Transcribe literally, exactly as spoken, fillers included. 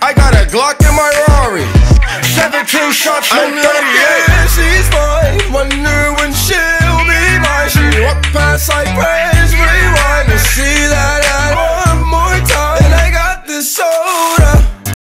I got a Glock in my Rari, seventeen shots from thirty-eight. She's mine, wonder when she'll be mine. She walk past like rain.